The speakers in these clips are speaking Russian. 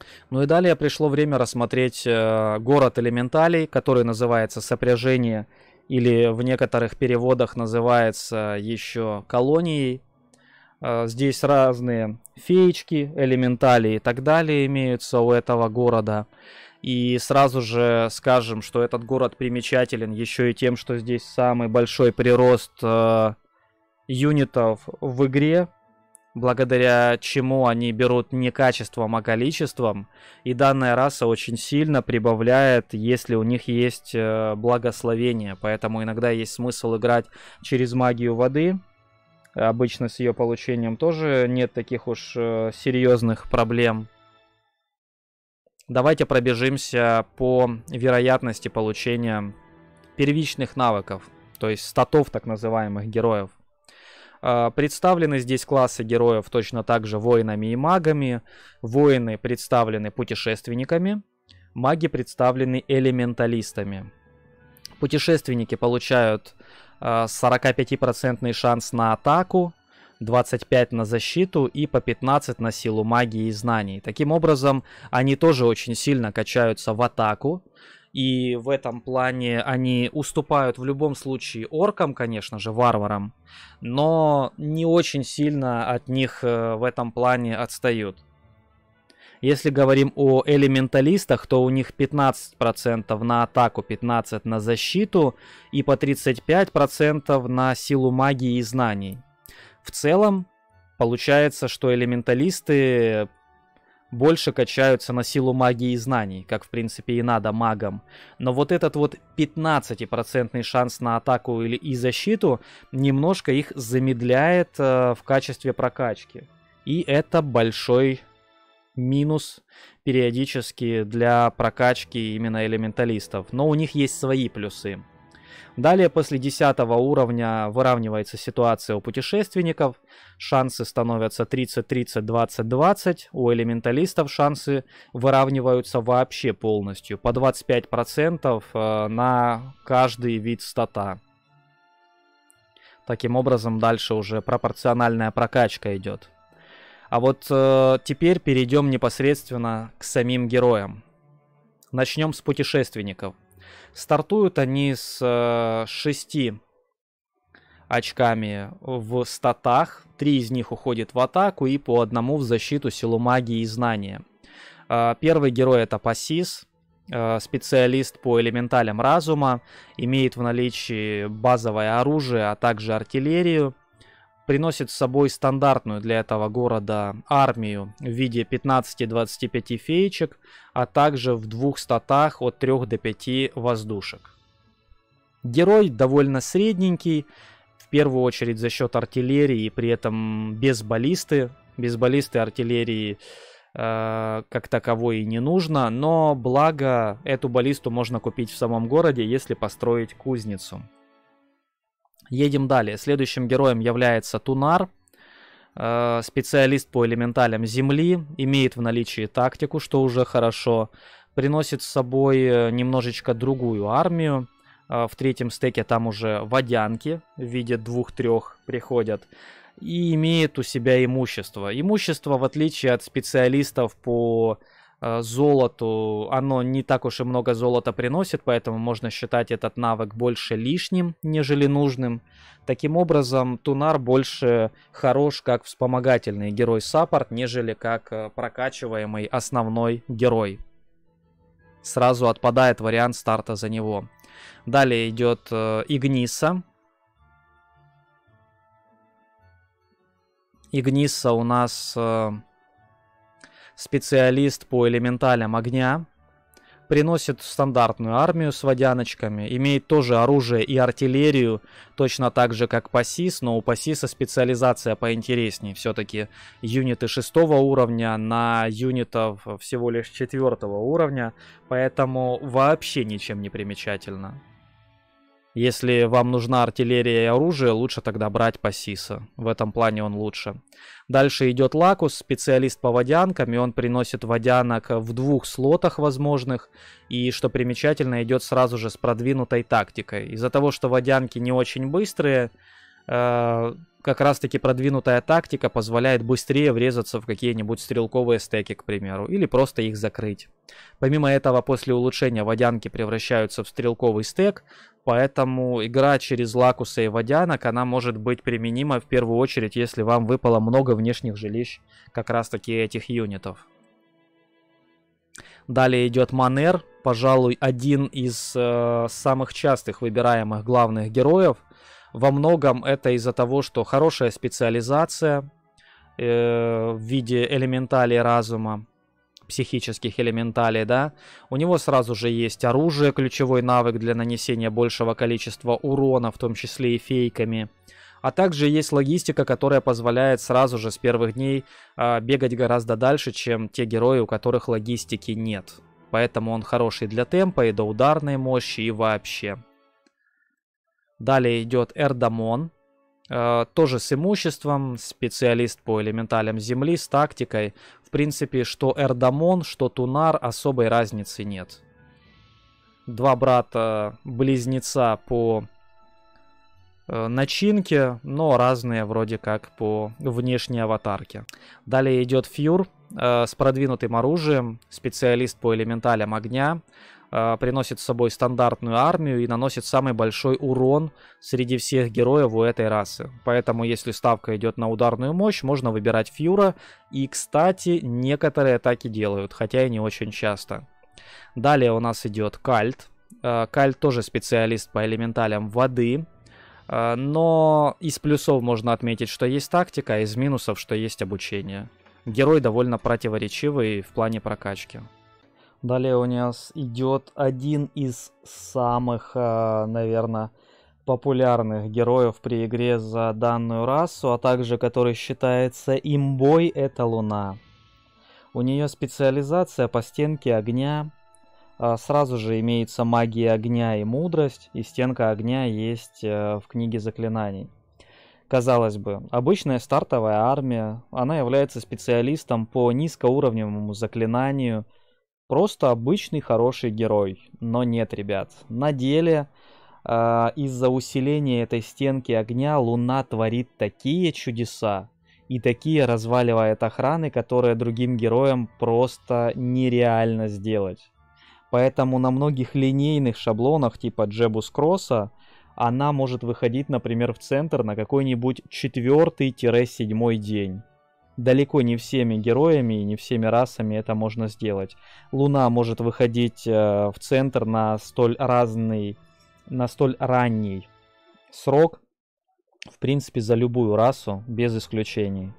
Ну и далее пришло время рассмотреть город элементалей, который называется Сопряжение, или в некоторых переводах называется еще Колонией. Здесь разные феечки, элементали и так далее имеются у этого города. И сразу же скажем, что этот город примечателен еще и тем, что здесь самый большой прирост юнитов в игре, благодаря чему они берут не качеством, а количеством. И данная раса очень сильно прибавляет, если у них есть благословение. Поэтому иногда есть смысл играть через магию воды. Обычно с ее получением тоже нет таких уж серьезных проблем. Давайте пробежимся по вероятности получения первичных навыков, то есть статов так называемых героев. Представлены здесь классы героев точно так же воинами и магами. Воины представлены путешественниками, маги представлены элементалистами. Путешественники получают 45% шанс на атаку, 25 на защиту и по 15 на силу магии и знаний. Таким образом, они тоже очень сильно качаются в атаку. И в этом плане они уступают в любом случае оркам, конечно же, варварам, но не очень сильно от них в этом плане отстают. Если говорим о элементалистах, то у них 15% на атаку, 15% на защиту и по 35% на силу магии и знаний. В целом, получается, что элементалисты больше качаются на силу магии и знаний, как в принципе и надо магам. Но вот этот вот 15% шанс на атаку и защиту немножко их замедляет в качестве прокачки. И это большой минус периодически для прокачки именно элементалистов. Но у них есть свои плюсы. Далее, после 10 уровня выравнивается ситуация у путешественников. Шансы становятся 30-30, 20-20. У элементалистов шансы выравниваются вообще полностью. По 25% на каждый вид стата. Таким образом, дальше уже пропорциональная прокачка идет. А вот теперь перейдем непосредственно к самим героям. Начнем с путешественников. Стартуют они с 6 очками в статах. 3 из них уходит в атаку и по 1 в защиту, силу магии и знания. Первый герой это Пассис. Специалист по элементалям разума. Имеет в наличии базовое оружие, а также артиллерию. Приносит с собой стандартную для этого города армию в виде 15-25 феечек, а также в 2 статах от 3 до 5 воздушек. Герой довольно средненький, в первую очередь за счет артиллерии, при этом без баллисты. Без баллисты артиллерии как таковой и не нужно, но благо эту баллисту можно купить в самом городе, если построить кузницу. Едем далее. Следующим героем является Тунар. Специалист по элементалям земли. Имеет в наличии тактику, что уже хорошо. Приносит с собой немножечко другую армию. В 3-м стеке там уже водянки в виде 2-3 приходят. И имеет у себя имущество. Имущество, в отличие от специалистов по золоту, оно не так уж и много золота приносит, поэтому можно считать этот навык больше лишним, нежели нужным. Таким образом, Тунар больше хорош как вспомогательный герой-саппорт, нежели как прокачиваемый основной герой. Сразу отпадает вариант старта за него. Далее идет Игниса. Игниса у нас специалист по элементалям огня. Приносит стандартную армию с водяночками. Имеет тоже оружие и артиллерию, точно так же как Пассис, но у Пассиса специализация поинтереснее. Все-таки юниты 6 уровня на юнитов всего лишь 4 уровня, поэтому вообще ничем не примечательно. Если вам нужна артиллерия и оружие, лучше тогда брать Пассиса. В этом плане он лучше. Дальше идет Лакус, специалист по водянкам, и он приносит водянок в 2 слотах возможных. И, что примечательно, идет сразу же с продвинутой тактикой. Из-за того, что водянки не очень быстрые, как раз таки продвинутая тактика позволяет быстрее врезаться в какие-нибудь стрелковые стеки, к примеру, или просто их закрыть. Помимо этого, после улучшения водянки превращаются в стрелковый стек, поэтому игра через Лакуса и водянок, она может быть применима в первую очередь, если вам выпало много внешних жилищ как раз таки этих юнитов. Далее идет Манер, пожалуй, один из самых частых выбираемых главных героев. Во многом это из-за того, что хорошая специализация в виде элементалей разума, психических элементалей, да. У него сразу же есть оружие, ключевой навык для нанесения большего количества урона, в том числе и фейками. А также есть логистика, которая позволяет сразу же с первых дней бегать гораздо дальше, чем те герои, у которых логистики нет. Поэтому он хороший для темпа и до ударной мощи и вообще. Далее идет Эрдамон. Тоже с имуществом, специалист по элементалям земли, с тактикой. В принципе, что Эрдамон, что Тунар, особой разницы нет. Два брата-близнеца по начинке, но разные вроде как по внешней аватарке. Далее идет Фьюр с продвинутым оружием, специалист по элементалям огня. Приносит с собой стандартную армию и наносит самый большой урон среди всех героев у этой расы. Поэтому, если ставка идет на ударную мощь, можно выбирать Фьюра. И, кстати, некоторые атаки делают, хотя и не очень часто. Далее у нас идет Кальт. Кальт тоже специалист по элементалям воды. Но из плюсов можно отметить, что есть тактика, а из минусов, что есть обучение. Герой довольно противоречивый в плане прокачки. Далее у нас идет один из самых, наверное, популярных героев при игре за данную расу, а также который считается имбой, это Луна. У нее специализация по стенке огня. Сразу же имеется магия огня и мудрость, и стенка огня есть в книге заклинаний. Казалось бы, обычная стартовая армия, она является специалистом по низкоуровневому заклинанию. Просто обычный хороший герой. Но нет, ребят. На деле, из-за усиления этой стенки огня, Луна творит такие чудеса и такие разваливает охраны, которые другим героям просто нереально сделать. Поэтому на многих линейных шаблонах типа Джебус Кросса она может выходить, например, в центр на какой-нибудь 4-7 день. Далеко не всеми героями и не всеми расами это можно сделать. Луна может выходить в центр на столь ранний срок, в принципе, за любую расу, без исключений.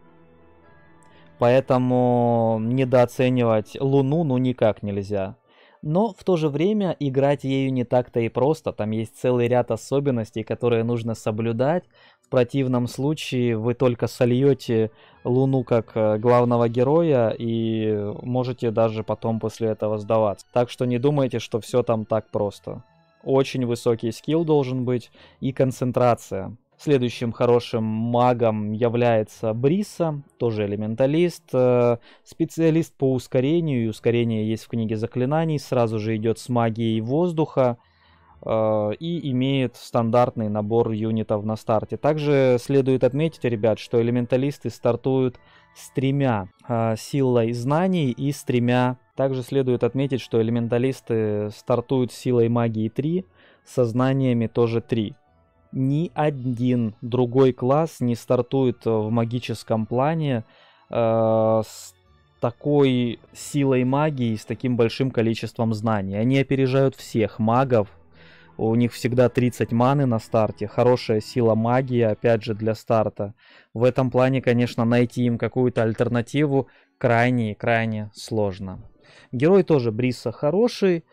Поэтому недооценивать Луну ну никак нельзя. Но в то же время играть ею не так-то и просто. Там есть целый ряд особенностей, которые нужно соблюдать. В противном случае вы только сольете Луну как главного героя и можете даже потом после этого сдаваться. Так что не думайте, что все там так просто. Очень высокий скилл должен быть и концентрация. Следующим хорошим магом является Бриса, тоже элементалист, специалист по ускорению, и ускорение есть в книге заклинаний, сразу же идет с магией воздуха и имеет стандартный набор юнитов на старте. Также следует отметить, ребят, что элементалисты стартуют с 3 силой знаний и с 3. Также следует отметить, что элементалисты стартуют с силой магии 3, со знаниями тоже 3. Ни один другой класс не стартует в магическом плане с такой силой магии, с таким большим количеством знаний. Они опережают всех магов. У них всегда 30 маны на старте. Хорошая сила магии, опять же, для старта. В этом плане, конечно, найти им какую-то альтернативу крайне сложно. Герой тоже Бриса хороший.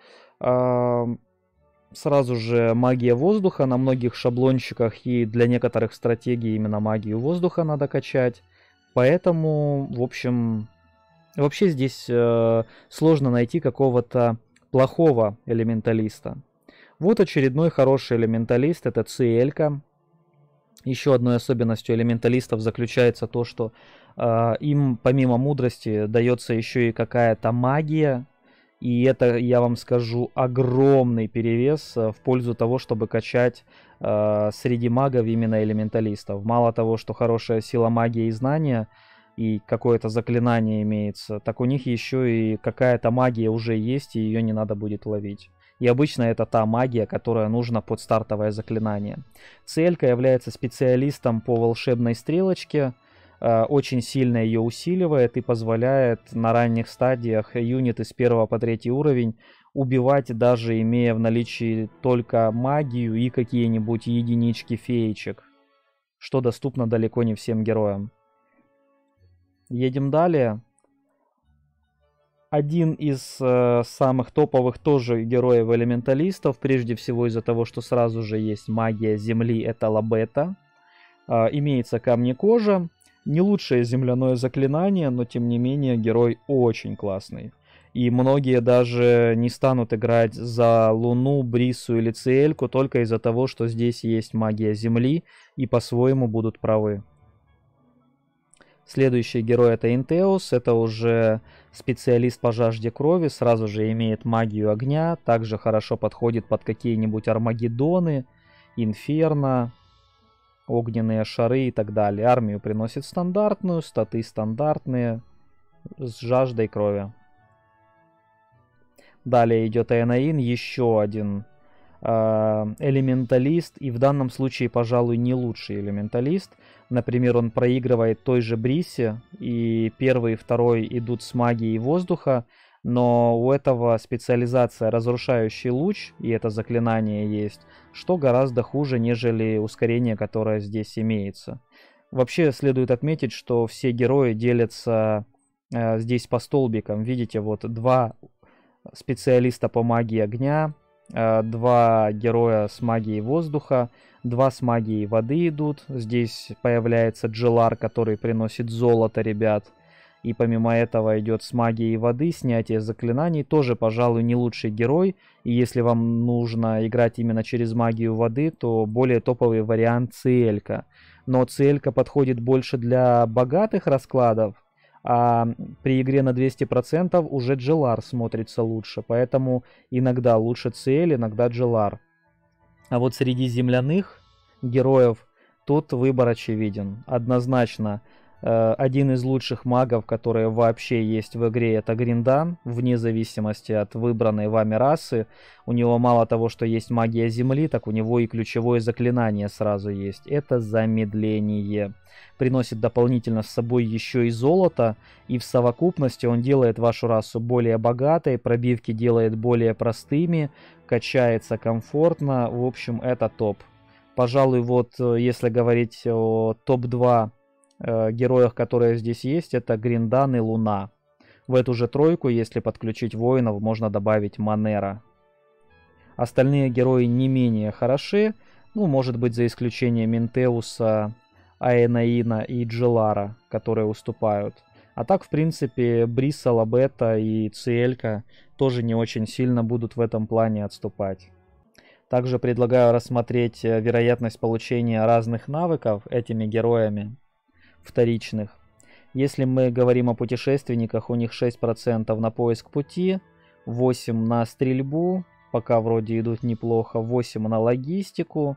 Сразу же магия воздуха на многих шаблончиках, и для некоторых стратегий именно магию воздуха надо качать. Поэтому, в общем, вообще здесь сложно найти какого-то плохого элементалиста. Вот очередной хороший элементалист, это Циэлька. Еще одной особенностью элементалистов заключается то, что им помимо мудрости дается еще и какая-то магия. И это, я вам скажу, огромный перевес в пользу того, чтобы качать среди магов именно элементалистов. Мало того, что хорошая сила магии и знания, и какое-то заклинание имеется, так у них еще и какая-то магия уже есть, и ее не надо будет ловить. И обычно это та магия, которая нужна под стартовое заклинание. Целька является специалистом по волшебной стрелочке, очень сильно ее усиливает и позволяет на ранних стадиях юниты с 1 по 3 уровень убивать, даже имея в наличии только магию и какие-нибудь единички феечек, что доступно далеко не всем героям. Едем далее. Один из самых топовых тоже героев-элементалистов, прежде всего из-за того, что сразу же есть магия земли, это Лабета. Имеется камни-кожа, не лучшее земляное заклинание, но тем не менее герой очень классный. И многие даже не станут играть за Луну, Брису или Циэльку только из-за того, что здесь есть магия земли, и по-своему будут правы. Следующий герой это Интеус, это уже специалист по жажде крови, сразу же имеет магию огня, также хорошо подходит под какие-нибудь Армагеддоны, Инферно, огненные шары и так далее. Армию приносит стандартную, статы стандартные, с жаждой крови. Далее идет Эйнаин, еще один элементалист, и в данном случае, пожалуй, не лучший элементалист. Например, он проигрывает той же Брисе, и первый и второй идут с магией воздуха, но у этого специализация разрушающий луч, и это заклинание есть, что гораздо хуже, нежели ускорение, которое здесь имеется. Вообще следует отметить, что все герои делятся здесь по столбикам. Видите, вот два специалиста по магии огня, два героя с магией воздуха, два с магией воды идут. Здесь появляется Джелар, который приносит золото, ребят. И помимо этого идет с магией воды, снятие заклинаний. Тоже, пожалуй, не лучший герой. И если вам нужно играть именно через магию воды, то более топовый вариант Циэлька. Но Циэлька подходит больше для богатых раскладов. А при игре на 200% уже Джелар смотрится лучше. Поэтому иногда лучше Циэль, иногда Джелар. А вот среди земляных героев тут выбор очевиден. Однозначно, один из лучших магов, которые вообще есть в игре, это Гриндан, вне зависимости от выбранной вами расы. У него мало того, что есть магия земли, так у него и ключевое заклинание сразу есть. Это замедление. Приносит дополнительно с собой еще и золото, и в совокупности он делает вашу расу более богатой, пробивки делает более простыми, качается комфортно. В общем, это топ. Пожалуй, вот если говорить о топ-2 героях, которые здесь есть, это Гриндан и Луна. В эту же тройку, если подключить воинов, можно добавить Манера. Остальные герои не менее хороши, ну, может быть, за исключением Интеуса, Эйнаина и Джелара, которые уступают. А так, в принципе, Бриса, Лабета и Циэлька тоже не очень сильно будут в этом плане отступать. Также предлагаю рассмотреть вероятность получения разных навыков этими героями вторичных. Если мы говорим о путешественниках, у них 6% на поиск пути, 8% на стрельбу, пока вроде идут неплохо, 8% на логистику,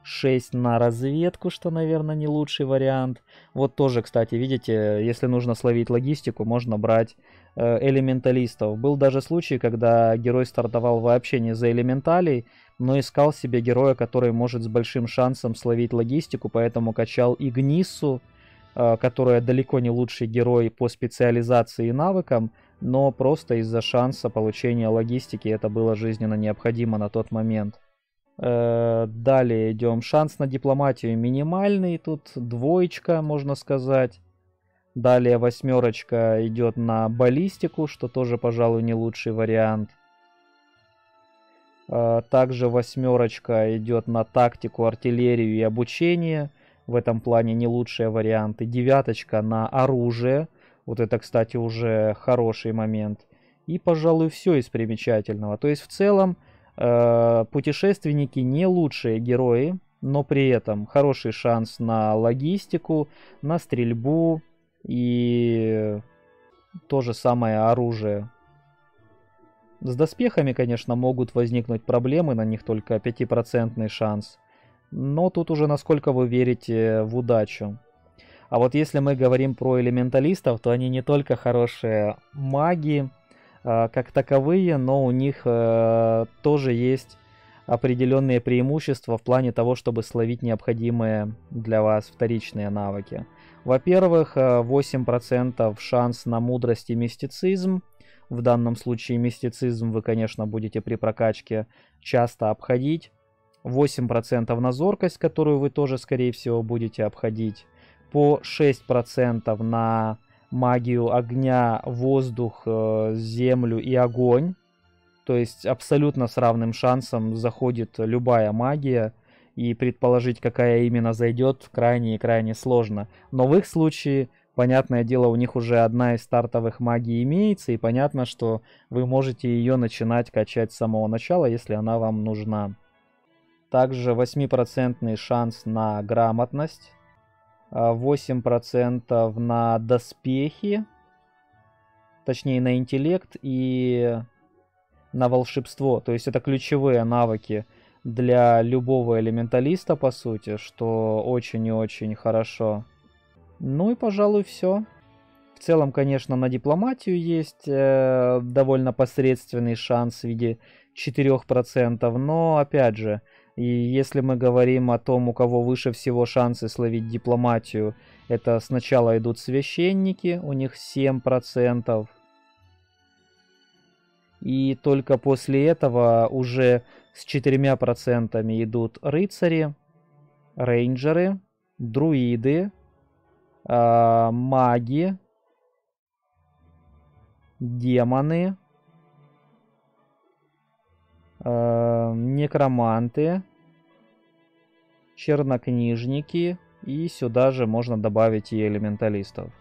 6 на разведку, что, наверное, не лучший вариант. Вот тоже, кстати, видите, если нужно словить логистику, можно брать элементалистов. Был даже случай, когда герой стартовал вообще не за элементалей, но искал себе героя, который может с большим шансом словить логистику, поэтому качал Игнису, которая далеко не лучший герой по специализации и навыкам, но просто из-за шанса получения логистики это было жизненно необходимо на тот момент. Далее идем. Шанс на дипломатию минимальный, тут двоечка, можно сказать. Далее 8 идет на баллистику, что тоже, пожалуй, не лучший вариант. Также 8 идет на тактику, артиллерию и обучение. В этом плане не лучшие варианты. 9 на оружие. Вот это, кстати, уже хороший момент. И, пожалуй, все из примечательного. То есть, в целом, путешественники не лучшие герои, но при этом хороший шанс на логистику, на стрельбу и то же самое оружие. С доспехами, конечно, могут возникнуть проблемы, на них только 5% шанс. Но тут уже насколько вы верите в удачу. А вот если мы говорим про элементалистов, то они не только хорошие маги, как таковые, но у них тоже есть определенные преимущества в плане того, чтобы словить необходимые для вас вторичные навыки. Во-первых, 8% шанс на мудрость и мистицизм. В данном случае мистицизм вы, конечно, будете при прокачке часто обходить. 8% на зоркость, которую вы тоже, скорее всего, будете обходить. По 6% на магию огня, воздух, землю и огонь. То есть абсолютно с равным шансом заходит любая магия. И предположить, какая именно зайдет, крайне и крайне сложно. Но в их случае, понятное дело, у них уже одна из стартовых магий имеется. И понятно, что вы можете ее начинать качать с самого начала, если она вам нужна. Также 8% шанс на грамотность. 8% на доспехи. Точнее, на интеллект и на волшебство. То есть это ключевые навыки для любого элементалиста, по сути, что очень и очень хорошо. Ну и, пожалуй, все. В целом, конечно, на дипломатию есть довольно посредственный шанс в виде 4%, но, опять же, и если мы говорим о том, у кого выше всего шансы словить дипломатию, это сначала идут священники, у них 7%. И только после этого уже с 4% идут рыцари, рейнджеры, друиды, маги, демоны, некроманты, чернокнижники, и сюда же можно добавить и элементалистов.